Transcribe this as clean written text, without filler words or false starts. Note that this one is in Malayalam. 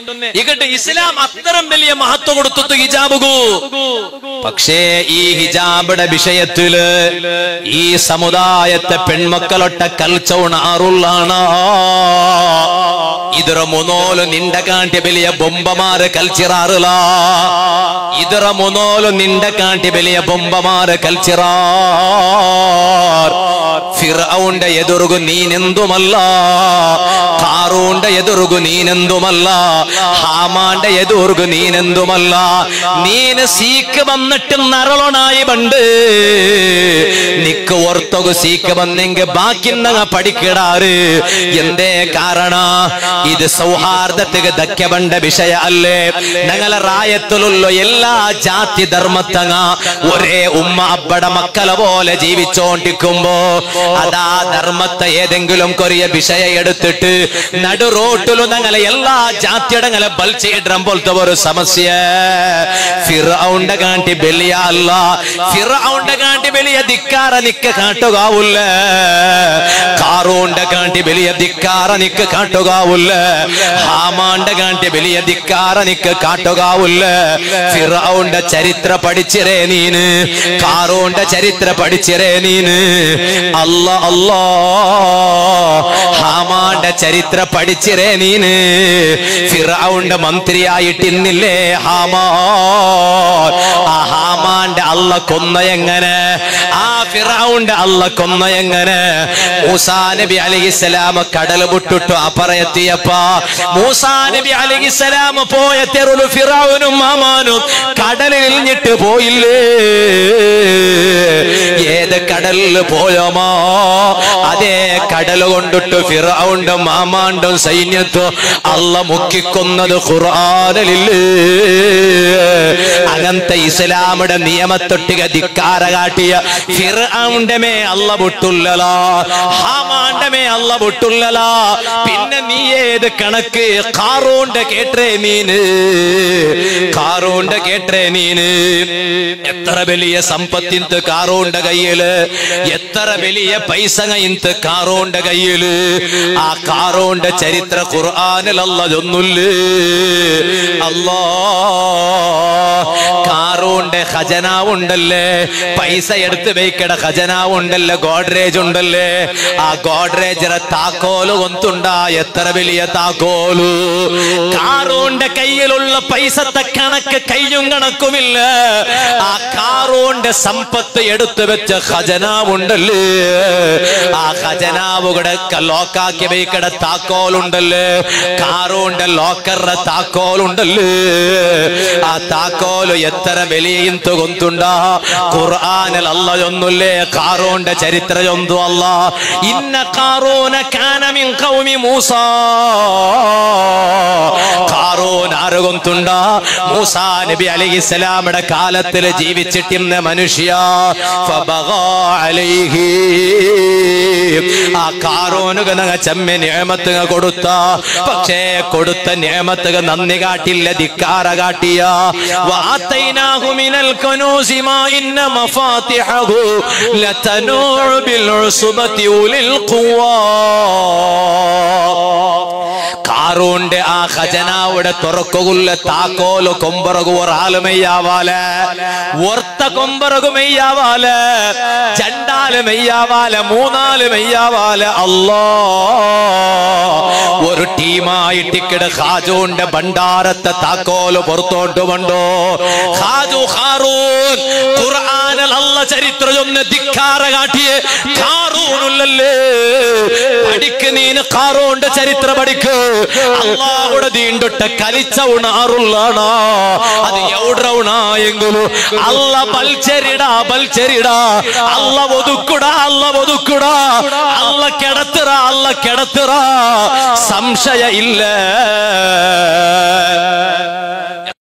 ഇങ്ങട്ട് ഇസ്ലാം അത്തരം വലിയ മഹത്വം കൊടുത്തു ഹിജാബുകു. പക്ഷേ ഈ ഹിജാബിന്റെ വിഷയത്തില് ഈ സമുദായത്തെ പെൺമക്കളൊട്ട കൽച്ചോണാറുള്ളാണ്. ಇದರ ಮೊನೋಲು ನಿಂಡ ಕಾಂಟಿ ಬೆಲೆಯ ಬೊಂಬಮಾರ ಕಲ್ಚಿರಾರಲ. ಇದರ ಮೊನೋಲು ನಿಂಡ ಕಾಂಟಿ ಬೆಲೆಯ ಬೊಂಬಮಾರ ಕಲ್ಚಿರಾರ್. ಫಿರ್ಔಂಡ ಎದುರುಗು ನೀನೆಂದುಮಲ್ಲ, ಕಾರೂಂಡ ಎದುರುಗು ನೀನೆಂದುಮಲ್ಲ, ഹാമാന്റെ എതിർകു നീനെന്തുമല്ല. നീന് സീക്ക് വന്നിട്ട് നരളനായി പണ്ട് നിക്ക് ഓർത്തൊകു സീക്ക് വന്നെങ്കിൽ ബാക്കി പഠിക്കിടാറ്. എന്തേ കാരണ? ഇത് സൗഹാർദ്ദത്തിക്ക് ധക്ക ಬಂಡ ವಿಷಯ ಅಲ್ಲೇ. ഞങ്ങളെ റായത്തിലുള്ള എല്ലാ ജാതി ധർമ്മത്തങ്ങ ഒരേ ഉമ്മ അബ്ബട മക്കളെ പോലെ ജീവിച്ചോണ്ടിരിക്കുമ്പോ അതാ ധർമ്മത്തെ ഏതെങ്കിലും കൊറിയ വിഷയ എടുത്തിട്ട് നടു റോട്ടിലും ഞങ്ങളെ എല്ലാ ജാതിയടങ്ങളെ ബൽച്ചിടാൻ പോലത്തെ ഒരു സമസ്യ. ഫിർഔന്റെ കാണ്ടി ബലിയ അല്ല, ഫിർഔന്റെ കാണ്ടി ബലിയ ധിക്കാര നിക്ക് കാട്ടുകാവൂല്ല, കാറൂന്റെ കാണ്ടി ബലിയ ധിക്കാര നിക്ക് കാട്ടുകാവൂല്ല, ഹാമാന്റെ കാണ്ടി ബലിയ ധിക്കാര നിക്ക് കാട്ടുകാവൂല്ല. ഫിർഔന്റെ ചരിത്ര പഠിച്ചിരേ നീന്, കാറൂന്റെ ചരിത്ര പഠിച്ചിരേ നീന്. അല്ലാ അല്ലാ, ഹാമാന്റെ ചരിത്ര പഠിച്ചിരേ നീന്. ഫിർഔന്റെ മന്ത്രിയായിട്ടിന്നില്ലേ ഹാമാൻ? ആ ഹാമാന്റെ അള്ള കൊന്ന എങ്ങനെ? ആ ഫിർഔന്റെ അള്ള കൊന്ന എങ്ങനെ? മൂസാ നബി അലൈഹിസ്സലാം കടൽ വിട്ടിട്ടു അപ്പറയെത്തിയപ്പ മൂസാ നബി അലൈഹിസ്സലാം പോയ തെരുളു ഫിർഔനും ഹാമാനും കടലിൽ ഇഞ്ഞിട്ട് പോയില്ലേ? ഏത് കടലിൽ പോയോമോ അതേ കടൽ കൊണ്ടിട്ട് ഫിർഔണ്ടും ഹാമാണ്ടും സൈന്യത്തും അള്ള മുക്കിക്കൊന്നത് ഖുർആനിലില്ലേ? അങ്ങനത്തെ ഇസ്ലാമിന്റെ നിയമത്തൊട്ടിക ധിക്കാര കാട്ടിയ ഫിർഔന്റെ മേ അള്ള വിട്ടുള്ളലാ, ഹാമാന്റെ മേ അള്ള വിട്ടുള്ളലാ. പിന്നെ നീ ഏത് കണക്ക്? കാറൂന്റെ കേട്ടേ നീന്, കാറൂന്റെ കേട്ടേ നീന്. എത്ര വലിയ സമ്പത്തിന്ത് കാറൂന്റെ കയ്യില്, എത്ര വലിയ പൈസ ഇന്ത് കാറൂന്റെ കയ്യില്. ആ കാറൂന്റെ ചരിത്ര ഖുർആനിൽ അല്ലാതൊന്നുമില്ലേ? അല്ലാ, കാറൂന്റെ ഖജനാവുണ്ടല്ലേ, പൈസ എടുത്ത് വയ്ക്കട ഖജനാവുണ്ടല്ലേ, ഗോഡ്രേജ് ഉണ്ടല്ലേ. ആ ഗോഡ്രേജിലെ താക്കോല് കൊന്തുണ്ടാ, എത്ര വലിയ താക്കോലു. കാറൂന്റെ കയ്യിലുള്ള പൈസത്തെ കണക്ക് കയ്യും കണക്കുമില്ല. ആ കാറൂന്റെ സമ്പത്ത് എടുത്തു വെച്ച ഖജനാവുണ്ടല്ലേ, ആ ഖജനാവുകളുടെ ലോക്കാക്കി വയ്ക്കട താക്കോലുണ്ടല്ലേ, കാറൂന്റെ ലോക്കറുടെ താക്കോലുണ്ടല്ലേ. ആ താക്കോല് എത്ര വലിയ കൊന്തുണ്ടാ. ഖുർആനിൽ അല്ലാഹൊന്നുമില്ലേ? കാറൂന്റെ ചരിത്രം ഒന്നും അല്ല. ഇന്ന ഖാറൂന കാന മിൻ ഖൗമി മൂസാ. ഖാറൂൻ ആര് കൊന്തുണ്ടാ? മൂസാ നബി അലൈഹിസ്സലാമിന്റെ കാലത്തിൽ ജീവിച്ചിട്ടിരുന്ന മനുഷ്യ. ഫബഗാ അലൈഹി, ആ ഖാറൂനുക ചെമ്മ നിഅമത്ത് കൊടുത്ത, പക്ഷേ കൊടുത്ത നിഅമത്ത് നന്ദി കാട്ടില്ല, ധിക്കാര കാട്ടിയ. വആതൈനാഹു മിനൽ കനൂസി മാ ഇന്ന മഫാതിഹു ലതനൂഉ ബിൽ ഉസ്ബതി ഉലിൽ ഖുവാ. കാറൂന്റെ ആ ഖജനാവുടെ തുറക്കുള്ള താക്കോല് കൊമ്പറകു ഒരാളുമെയ്യാവാല, ഒർത്ത കൊമ്പറകു മെയ്യാവാല, ചണ്ടാല് മെയ്യാവാല, മൂന്നാല് മെയ്യാവാല. അല്ലാ, ഒരു ടീമായിട്ടിക്കട ഖാജൂന്റെ ഭണ്ഡാരത്തെ താക്കോല് പുറത്തോട്ട് കൊണ്ടോ. ഖാജു ഖാറൂൻ ഖുർആനിൽ അല്ല ചരിത്രമൊന്ന് ധിക്കാര കാട്ടിയേ ഖാറൂനുള്ളല്ലേ. പഠിക്ക് നീന്, ഖാറൂന്റെ ചരിത്രം പഠിക്ക്. അല്ലാഹുടെ ദീണ്ടൊട്ട കലിച്ച ഉണാറുള്ളാണ്. അത് എവിടെയെങ്കിലും അല്ല ബൽച്ചെരിടാ, ബൽച്ചെരിടാ. അല്ല ഒതുക്കുടാ, അല്ല ഒതുക്കുടാ. അല്ല കിടത്തുറ, അല്ല കിടത്തുറ. സംശയ ഇല്ല.